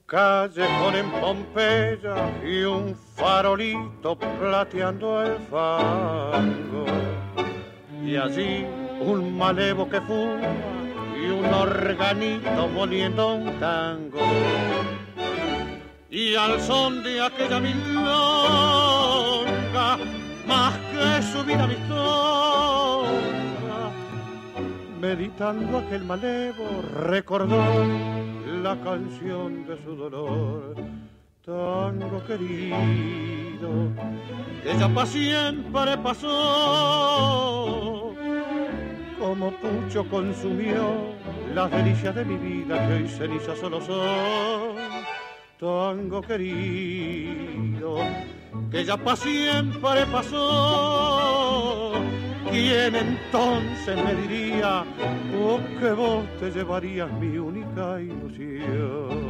callejón en Pompeya y un farolito plateando el fango. Y allí un malevo que fuma y un organito moliendo un tango. Y al son de aquella milonga, más que su vida amistosa, meditando aquel malevo, recordó la canción de su dolor. Tango querido, que ya pa' siempre pasó, como pucho consumió las delicias de mi vida que hoy cenizas solo son. Tango querido, que ya pa' siempre pasó, ¿quién entonces me diría que vos te llevarías mi única ilusión?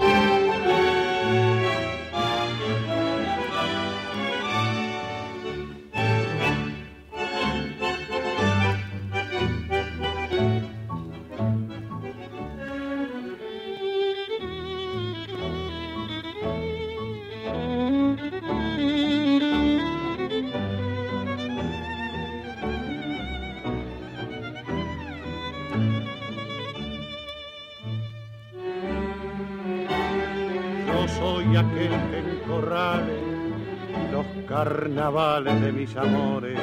Soy aquel que en corrales los carnavales de mis amores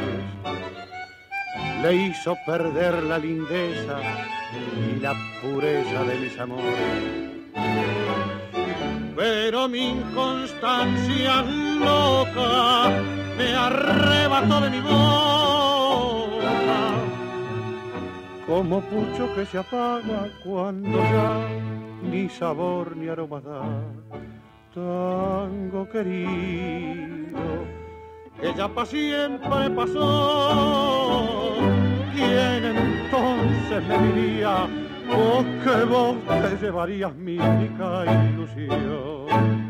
le hizo perder la lindeza y la pureza de mis amores. Pero mi inconstancia loca me arrebató de mi boca, como pucho que se apaga cuando ya ni sabor ni aroma da. Tango querido, que ya pa' siempre pasó, ¿quién entonces me diría que vos te llevarías mi única ilusión?